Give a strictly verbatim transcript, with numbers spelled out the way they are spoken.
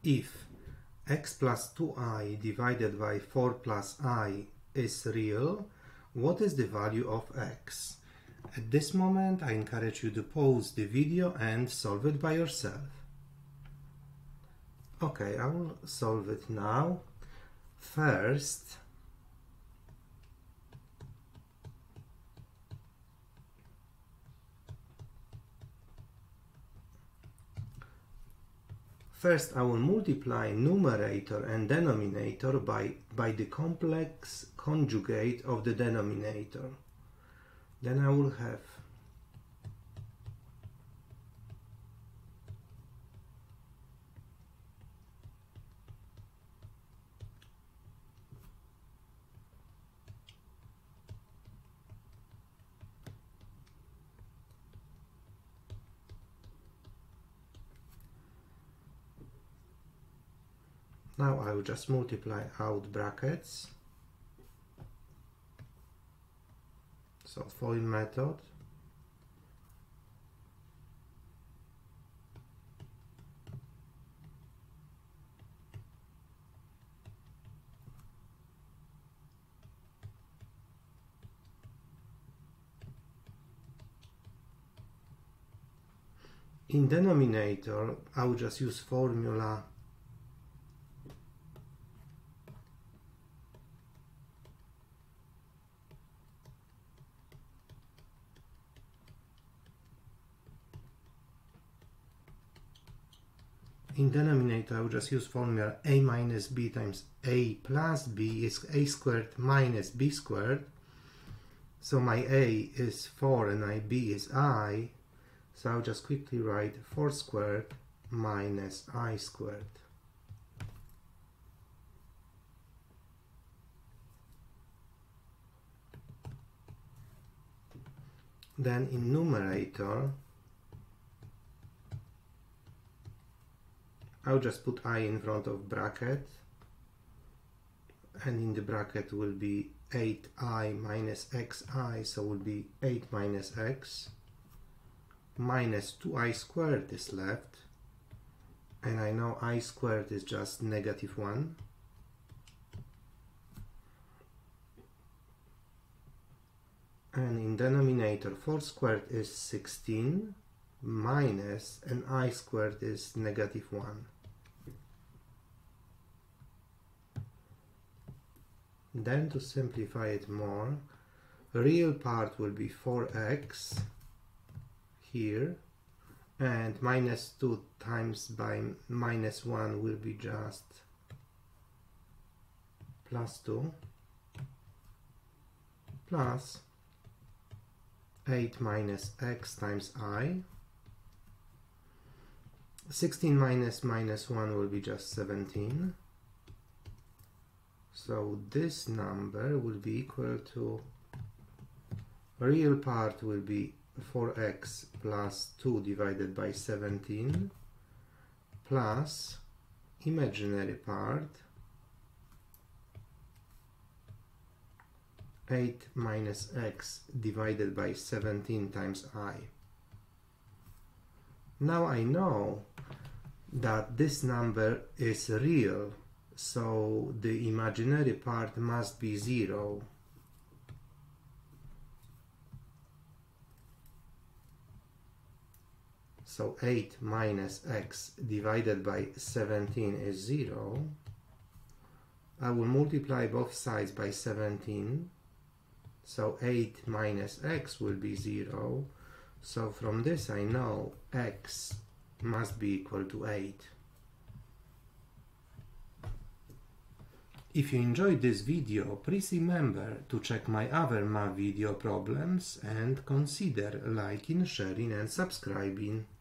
if x plus two i divided by four plus i is real, what is the value of x? At this moment, I encourage you to pause the video and solve it by yourself. Okay, I will solve it now. First, First, I will multiply numerator and denominator by, by the complex conjugate of the denominator. Then I will have Now I will just multiply out brackets. So FOIL method. In denominator, I will just use formula In denominator, I will just use formula a minus b times a plus b is a squared minus b squared. So my a is four and my b is I. So I'll just quickly write four squared minus I squared. Then in numerator, I'll just put I in front of bracket, and in the bracket will be eight i minus xi, so will be eight minus x, minus two i squared is left, and I know I squared is just negative one. And in denominator, four squared is sixteen, minus, and I squared is negative one. Then to simplify it more, real part will be four x here, and minus two times by minus one will be just plus two, plus eight minus x times I. sixteen minus minus one will be just seventeen. So this number will be equal to, real part will be four x plus two divided by seventeen, plus imaginary part eight minus x divided by seventeen times I. Now I know that this number is real, so the imaginary part must be zero. So eight minus x divided by seventeen is zero. I will multiply both sides by seventeen. So eight minus x will be zero. So from this I know x must be equal to eight. If you enjoyed this video, please remember to check my other math video problems and consider liking, sharing and subscribing.